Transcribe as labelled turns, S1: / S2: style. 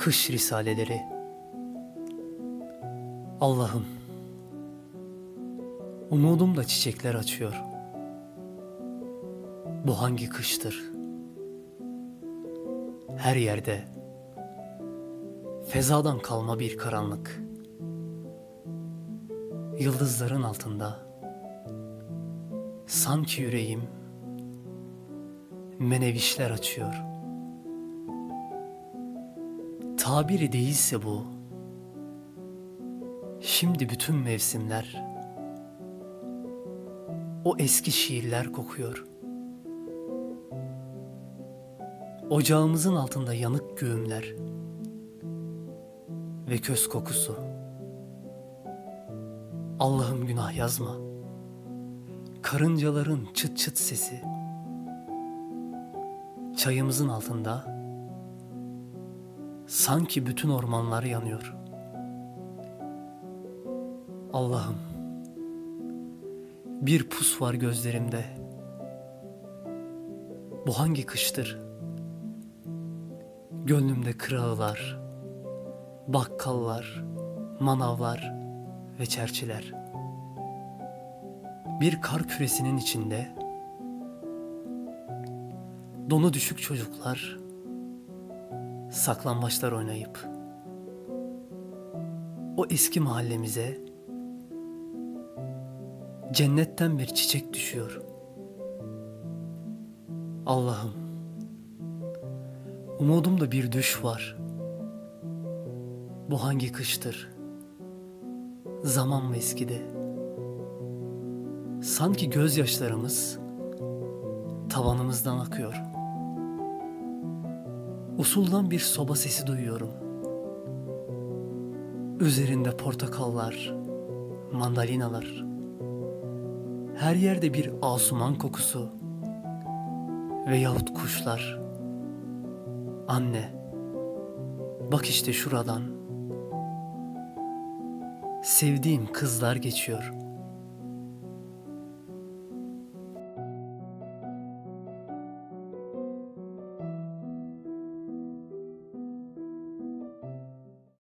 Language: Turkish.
S1: Kış Risaleleri. Allah'ım, umudum da çiçekler açıyor. Bu hangi kıştır? Her yerde fezadan kalma bir karanlık. Yıldızların altında sanki yüreğim menevişler açıyor. Tabiri değilse bu, şimdi bütün mevsimler o eski şiirler kokuyor. Ocağımızın altında yanık güğümler ve köz kokusu. Allah'ım günah yazma. Karıncaların çıt çıt sesi. Çayımızın altında sanki bütün ormanlar yanıyor. Allah'ım, bir pus var gözlerimde. Bu hangi kıştır? Gönlümde kırağılar, bakkallar, manavlar ve çerçiler. Bir kar küresinin içinde donu düşük çocuklar saklambaçlar oynayıp o eski mahallemize cennetten bir çiçek düşüyor. Allah'ım, umudumda bir düş var. Bu hangi kıştır? Zaman mı eskidi? Sanki gözyaşlarımız tavanımızdan akıyor. Usuldan bir soba sesi duyuyorum. Üzerinde portakallar, mandalinalar. Her yerde bir asuman kokusu veyahut kuşlar. Anne, bak işte şuradan sevdiğim kızlar geçiyor.